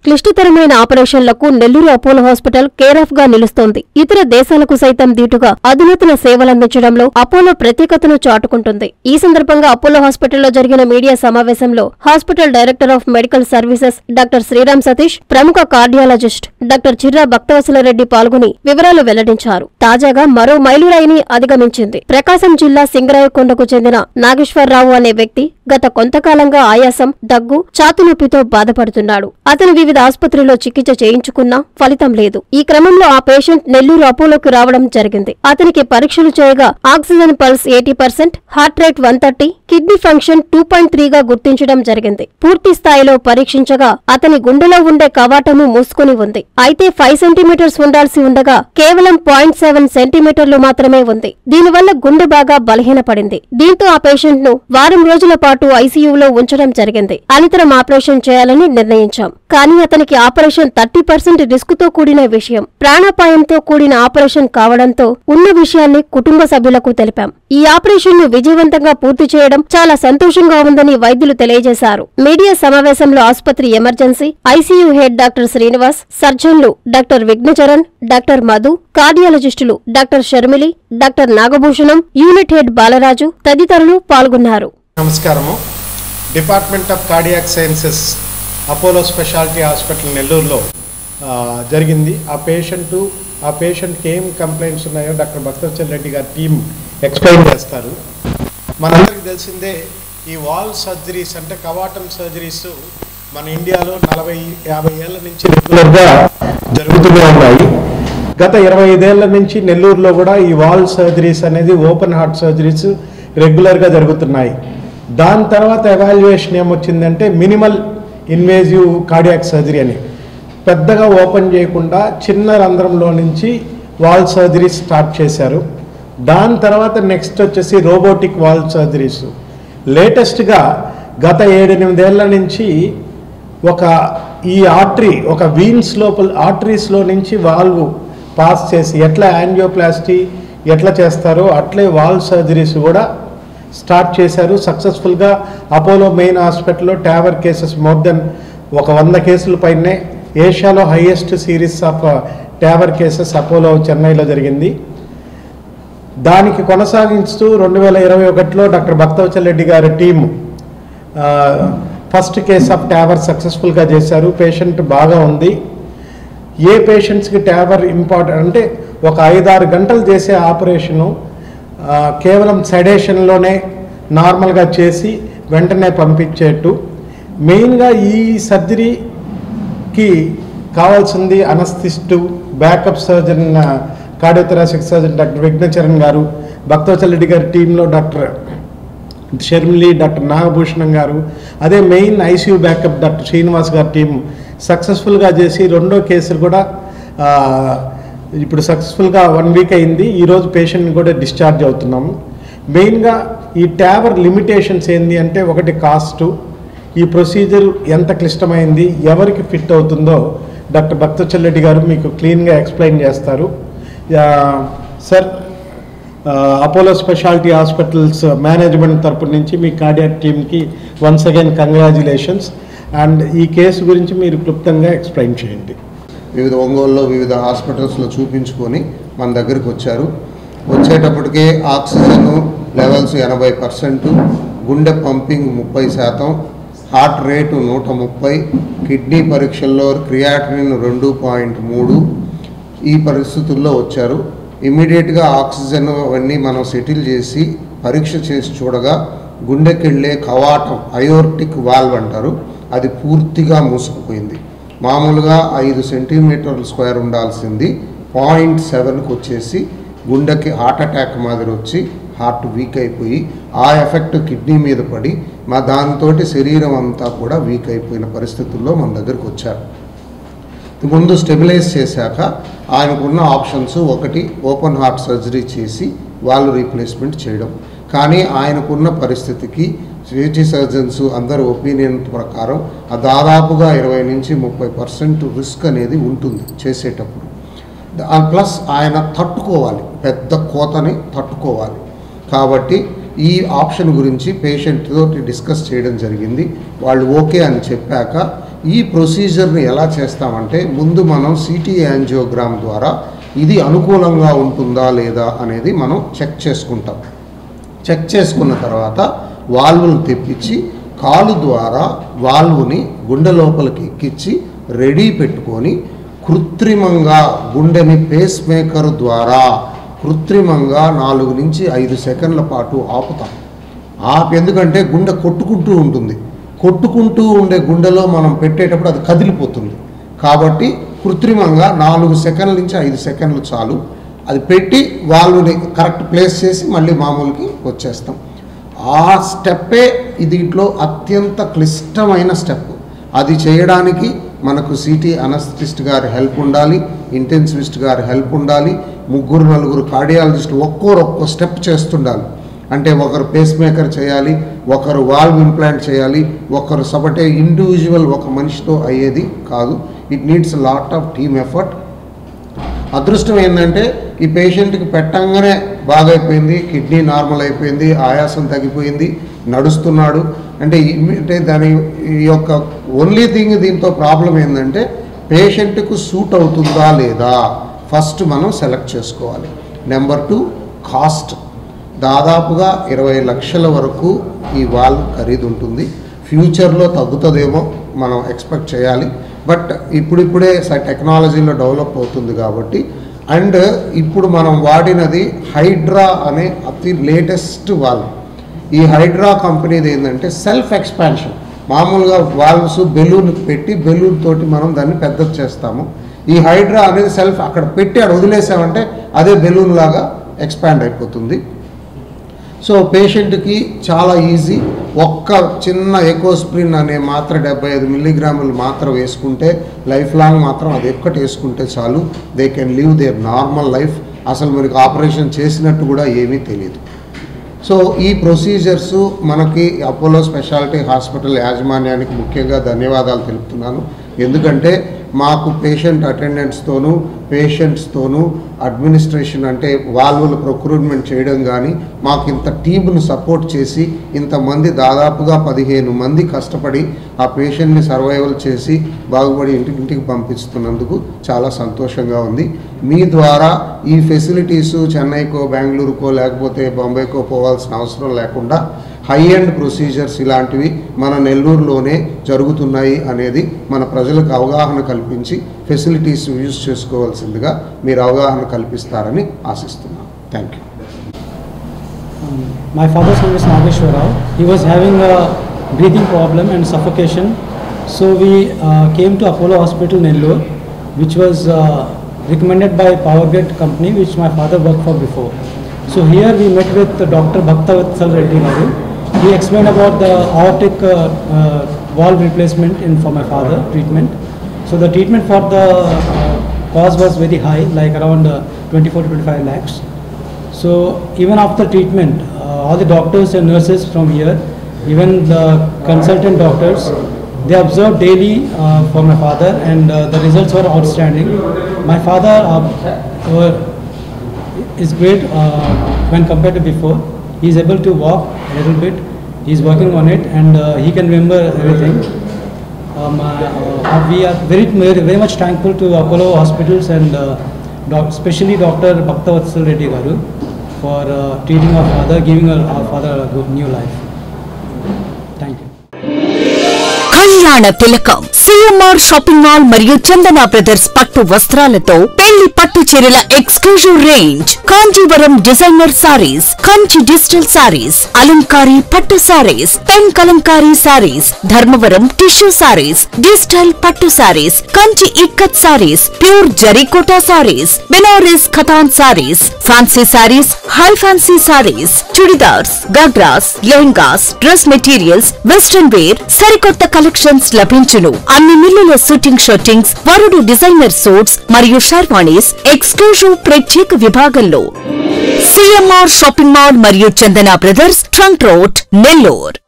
క్లిష్టతరమైన ఆపరేషన్లకు Nellore Apollo hospital care of గా నిలుస్తోంది. ఇతర దేశాలకు సైతం దీటుగా అధునాతన సేవలందించడంలో అపోలో ప్రత్యేకతను చాటుకుంటుంది. ఈ సందర్భంగా అపోలో హాస్పిటల్లో జరిగిన మీడియా సమావేశంలో hospital director of medical services doctor Sriram Satish, ప్రముఖ కార్డియాలజిస్ట్ డాక్టర్ చిర్రా భక్తవత్సలరెడ్డి పాల్గొని వివరాలు వెల్లడించారు. తాజాగా మరో మైలురాయిని అధిగమించింది. ప్రకాశం జిల్లా సింగరాయకొండకు చెందిన నాగేశ్వరరావు అనే వ్యక్తి గత కొంతకాలంగా ఆయాసం, దగ్గు, ఛాతీనొప్పితో బాధపడుతున్నాడు. అతను వివిధ ఆసుపత్రిలో చికిత్స చేయించుకున్నా ఫలితం లేదు. ఈ క్రమంలో ఆ పేషెంట్ నెల్లూరు అపోలోకి రావడం జరిగింది. అతనికి పరీక్షలు చేయగా oxygen pulse 80%, heart rate 130, kidney function 2.3గా గుర్తించడం జరిగింది. పూర్తి స్థాయిలో పరీక్షించగా అతని గుండెలో ఉండే కవాటము మూసుకుని ఉంది. అయితే 5 సెంటీమీటర్స్ ఉండాల్సి ఉండగా కేవలం 0.7 సెంటీమీటర్లు మాత్రమే ఉంది. దీనివల్ల గుండె బాగా బలహీనపడింది. దీంతో ఆ పేషెంట్ ను వారం రోజుల పాటు ఐసీయూలో ఉంచడం జరిగింది. అనంతరం ఆపరేషన్ చేయాలని నిర్ణయించాం. కానీ అతనికి ఆపరేషన్ 30% రిస్క్ తో కూడిన విషయం. ప్రాణాపాయంతో కూడిన ఆపరేషన్ కావడంతో ఉన్న విషయాన్ని కుటుంబ సభ్యులకు తెలిపాం. ఈ ఆపరేషన్ ను విజయవంతంగా పూర్తి చేయడం చాలా సంతోషంగా ఉందని వైద్యులు తెలియజేశారు. మీడియా సమావేశంలో ఆసుపత్రి emergency, ICU head doctor Srinivas, సర్జన్లు డాక్టర్ విఘ్నచరణ్, డాక్టర్ మధు, కార్డియాలజిస్టులు doctor Sharmili, doctor Nagabhushanam, unit head Balaraju తదితరులు పాల్గొన్నారు. నమస్కారము. Department of cardiac sciences Apollo speciality hospital నెల్లూరులో జరిగింది. ఆ పేషెంట్కి ఏం కంప్లైంట్స్ ఉన్నాయో డాక్టర్ భక్తవత్సలరెడ్డి గారి టీం ఎక్స్ప్లెయిన్ చేస్తారు. మనందరికీ తెలిసిందే, ఈ వాల్ సర్జరీస్ అంటే కవాటం సర్జరీస్ మన ఇండియాలో 40-50 ఏళ్ల నుంచి రెగ్యులర్గా జరుగుతూనే ఉన్నాయి. గత 25 ఏళ్ల నుంచి నెల్లూరులో కూడా ఈ వాల్ సర్జరీస్ అనేది ఓపెన్ హార్ట్ సర్జరీస్ రెగ్యులర్గా జరుగుతున్నాయి. దాని తర్వాత ఎవాల్యుయేషన్ ఏమొచ్చిందంటే మినిమల్ ఇన్వేజివ్ కార్డియాక్ సర్జరీ అని, పెద్దగా ఓపెన్ చేయకుండా చిన్న రంధ్రంలో నుంచి వాల్ సర్జరీస్ స్టార్ట్ చేశారు. దాని తర్వాత నెక్స్ట్ వచ్చేసి రోబోటిక్ వాల్ సర్జరీస్. లేటెస్ట్గా గత 7-8 ఏళ్ల నుంచి ఈ ఆర్టరీ, ఒక వీన్స్ లోపల ఆర్టరీస్లో నుంచి వాల్వ్ పాస్ చేసి ఎట్లా యాంజియోప్లాస్టీ ఎట్లా చేస్తారో అట్లే వాల్ సర్జరీస్ కూడా స్టార్ట్ చేశారు. సక్సెస్ఫుల్గా అపోలో మెయిన్ హాస్పిటల్లో ట్యావర్ కేసెస్ మోర్ దెన్ 100 కేసుల పైనే, ఏషియాలో highest series of ట్యావర్ cases Apollo చెన్నైలో జరిగింది. దానికి కొనసాగిస్తూ 2021లో డాక్టర్ భక్తవత్సలరెడ్డి గారి టీము ఫస్ట్ కేస్ ఆఫ్ ట్యావర్ సక్సెస్ఫుల్గా చేశారు. పేషెంట్ బాగా ఉంది. ఏ పేషెంట్స్కి ట్యావర్ ఇంపార్టెంట్ అంటే ఒక 5-6 గంటలు చేసే ఆపరేషను కేవలం సెడేషన్లోనే నార్మల్గా చేసి వెంటనే పంపించేట్టు. మెయిన్గా ఈ సర్జరీకి కావాల్సింది అనస్థిస్టు, backup surgeon, cardiothoracic surgeon doctor Vighnacharan గారు, భక్తవత్సలరెడ్డి గారి టీంలో డాక్టర్ షర్మిలి, డాక్టర్ నాగభూషణం గారు, అదే main ICU backup doctor Srinivas గారి టీం సక్సెస్ఫుల్గా చేసి రెండో కేసులు కూడా ఇప్పుడు సక్సెస్ఫుల్గా 1 వీక్ అయింది. ఈరోజు పేషెంట్ని కూడా డిశ్చార్జ్ అవుతున్నాము. మెయిన్గా ఈ ట్యావర్ లిమిటేషన్స్ ఏంటి అంటే, ఒకటి కాస్టు, ఈ ప్రొసీజర్ ఎంత క్లిష్టమైంది, ఎవరికి ఫిట్ అవుతుందో డాక్టర్ భక్తవత్సలరెడ్డి గారు మీకు క్లీన్గా ఎక్స్ప్లెయిన్ చేస్తారు. Sir, Apollo speciality hospitals management తరపు నుంచి మీ కార్డియాక్ టీమ్కి వన్స్ అగైన్ కంగ్రాచ్యులేషన్స్. అండ్ ఈ కేసు గురించి మీరు క్లుప్తంగా ఎక్స్ప్లెయిన్ చేయండి. వివిధ ఒంగోలులో వివిధ హాస్పిటల్స్లో చూపించుకొని మన దగ్గరికి వచ్చారు. వచ్చేటప్పటికే ఆక్సిజన్ లెవెల్స్ 80%, గుండె పంపింగ్ 30%, హార్ట్ రేటు 130, కిడ్నీ పరీక్షల్లో క్రియాటినిన్ 2.3. ఈ పరిస్థితుల్లో వచ్చారు. ఇమ్మీడియట్గా ఆక్సిజన్ అవన్నీ మనం సెటిల్ చేసి పరీక్ష చేసి చూడగా గుండెకెళ్ళే కవాటం, అయోర్టిక్ వాల్వ్ అంటారు, అది పూర్తిగా మూసుకుపోయింది. మామూలుగా 5 సెంటీమీటర్ల స్క్వేర్ ఉండాల్సింది 0.7కి వచ్చేసి గుండెకి హార్ట్ అటాక్ మాదిరి వచ్చి హార్ట్ వీక్ అయిపోయి ఆ ఎఫెక్ట్ కిడ్నీ మీద పడి దాంతో శరీరం అంతా కూడా వీక్ అయిపోయిన పరిస్థితుల్లో మన దగ్గరికి వచ్చారు. ముందు స్టెబిలైజ్ చేశాక ఆయనకున్న ఆప్షన్స్, ఒకటి ఓపెన్ హార్ట్ సర్జరీ చేసి వాల్వ్ రీప్లేస్మెంట్ చేయడం. కానీ ఆయనకున్న పరిస్థితికి సిటీ సర్జన్స్ అందరి ఒపీనియన్ ప్రకారం దాదాపుగా 20-30% రిస్క్ అనేది ఉంటుంది చేసేటప్పుడు. ప్లస్ ఆయన తట్టుకోవాలి, పెద్ద కోతని తట్టుకోవాలి. కాబట్టి ఈ ఆప్షన్ గురించి పేషెంట్ తోటి డిస్కస్ చేయడం జరిగింది. వాళ్ళు ఓకే అని చెప్పాక ఈ ప్రొసీజర్ని ఎలా చేస్తామంటే ముందు మనం సిటీ యాంజియోగ్రామ్ ద్వారా ఇది అనుకూలంగా ఉంటుందా లేదా అనేది మనం చెక్ చేసుకుంటాం. చెక్ చేసుకున్న తర్వాత వాల్వ్ను తెప్పించి కాలు ద్వారా వాల్వ్ని గుండె లోపలికి ఎక్కించి రెడీ పెట్టుకొని కృత్రిమంగా గుండెని పేస్ మేకర్ ద్వారా కృత్రిమంగా 4 నుంచి 5 సెకండ్ల పాటు ఆపుతాం. ఎందుకంటే గుండె కొట్టుకుంటూ ఉంటుంది. కొట్టుకుంటూ ఉండే గుండెలో మనం పెట్టేటప్పుడు అది కదిలిపోతుంది. కాబట్టి కృత్రిమంగా 4 సెకండ్ల నుంచి 5 సెకండ్లు చాలు. అది పెట్టి వాల్వ్ని కరెక్ట్ ప్లేస్ చేసి మళ్ళీ మామూలుకి వచ్చేస్తాం. ఆ స్టెప్పే దీంట్లో అత్యంత క్లిష్టమైన స్టెప్. అది చేయడానికి మనకు సిటీ అనస్థిస్ట్ గారి హెల్ప్ ఉండాలి, ఇంటెన్సివిస్ట్ గారి హెల్ప్ ఉండాలి, 3-4 కార్డియాలజిస్టులు ఒక్కో స్టెప్ చేస్తుండాలి. అంటే ఒకరు పేస్ మేకర్ చేయాలి, ఒకరు వాల్వ్ ఇంప్లాంట్ చేయాలి, ఒకరు సబటే ఇండివిజువల్ ఒక మనిషితో అయ్యేది కాదు. It needs lot of team effort. అదృష్టం ఏంటంటే ఈ పేషెంట్కి పెట్టంగానే బాగైపోయింది, కిడ్నీ నార్మల్ అయిపోయింది, ఆయాసం తగ్గిపోయింది, నడుస్తున్నాడు. అంటే దాని యొక్క ఓన్లీ థింగ్ దీంతో ప్రాబ్లం ఏంటంటే పేషెంట్కు సూట్ అవుతుందా లేదా ఫస్ట్ మనం సెలెక్ట్ చేసుకోవాలి. Number 2 cost. దాదాపుగా 20 లక్షల వరకు ఈ వాల్వ్ ఖరీదు ఉంటుంది. ఫ్యూచర్లో తగ్గుతుందేమో మనం ఎక్స్పెక్ట్ చేయాలి. బట్ ఇప్పుడిప్పుడే టెక్నాలజీలో డెవలప్ అవుతుంది కాబట్టి. అండ్ ఇప్పుడు మనం వాడినది హైడ్రా అనే అతి లేటెస్ట్ వాల్వ్. ఈ హైడ్రా కంపెనీది ఏంటంటే సెల్ఫ్ ఎక్స్పాన్షన్. మామూలుగా వాల్వ్స్ బెలూన్ పెట్టి బెలూన్ తోటి మనం దాన్ని పెద్దది చేస్తాము. ఈ హైడ్రా అనేది సెల్ఫ్ అక్కడ పెట్టి అక్కడ వదిలేసామంటే అదే బెలూన్ లాగా ఎక్స్పాండ్ అయిపోతుంది. సో పేషెంట్కి చాలా ఈజీ. ఒక్క చిన్న ఎకోస్ప్రిన్ అనే మాత్ర 75 మిల్లీగ్రాములు మాత్ర వేసుకుంటే లైఫ్ లాంగ్ మాత్రం అది ఒక్కటి వేసుకుంటే చాలు. They can live their normal life. అసలు మనకి ఆపరేషన్ చేసినట్టు కూడా ఏమీ తెలియదు. సో ఈ ప్రొసీజర్స్ మనకి అపోలో స్పెషాలిటీ హాస్పిటల్ యాజమాన్యానికి ముఖ్యంగా ధన్యవాదాలు తెలుపుతున్నాను. ఎందుకంటే మాకు పేషెంట్ అటెండెంట్స్తోనూ పేషెంట్స్తోనూ అడ్మినిస్ట్రేషన్ అంటే వాల్వులు ప్రొక్రూట్మెంట్ చేయడం కానీ మాకు ఇంత టీంను సపోర్ట్ చేసి ఇంతమంది దాదాపుగా 15 మంది కష్టపడి ఆ పేషెంట్ని సర్వైవల్ చేసి బాగుపడి ఇంటికి పంపిస్తున్నందుకు చాలా సంతోషంగా ఉంది. మీ ద్వారా ఈ ఫెసిలిటీసు చెన్నైకో బెంగళూరుకో లేకపోతే బొంబాయికో పోవాల్సిన అవసరం లేకుండా హై ఎండ్ ప్రొసీజర్స్ ఇలాంటివి మన నెల్లూరులోనే జరుగుతున్నాయి అనేది మన ప్రజలకు అవగాహన కల్పించి ఫెసిలిటీస్ యూజ్ చేసుకోవాల్సిందిగా మీరు అవగాహన కల్పిస్తారని ఆశిస్తున్నాను. Thank you. My father's name is Nageshwar Rao. He was having a breathing problem and suffocation. So we came to Apollo Hospital Nellore, which was recommended by Powergrid company, which my father worked for before. So here we met with Dr. Bhaktavatsal Reddy Garu. He explained about the aortic valve replacement for my father treatment. So the treatment for the cost was very high, like around 24 to 25 lakhs. So even after treatment, all the doctors and nurses from here, even the consultant doctors, they observed daily for my father, and the results were outstanding. My father is great when compared to before. He is able to walk a little bit. He is working on it, and he can remember everything. We are very much thankful to Apollo Hospitals and especially Dr. Bhaktavatsal Reddy Garu for treating our father, giving our father a good new life. Thank you. కళ్యాణ తిలకం CMR shopping mall మరియు Chandana brothers పట్టు వస్త్రాలతో పెళ్లి పట్టు చీరల exclusive range, Kanjeevaram designer saris, Kanchi digital saris, Alankari పట్టు saris, pen Kalamkari saris, Dharmavaram tissue saris, digital పట్టు saris, Kanchi Ikkat saris, pure Jarikota saris, Banaras Khatan saris, fancy saris, high fancy saris, churidars, ghagras, lehengas, dress materials, western wear, సరికొత్త కలెక్షన్స్ లభించును. అన్ని మిల్లుల షూటింగ్ షర్టింగ్స్, వరుడు డిజైనర్ సూట్స్ మరియు షర్వాణీస్ ఎక్స్క్లూజివ్ ప్రత్యేక విభాగంలో సిఎంఆర్ షాపింగ్ మాల్ మరియు Chandana brothers trunk road, Nellore.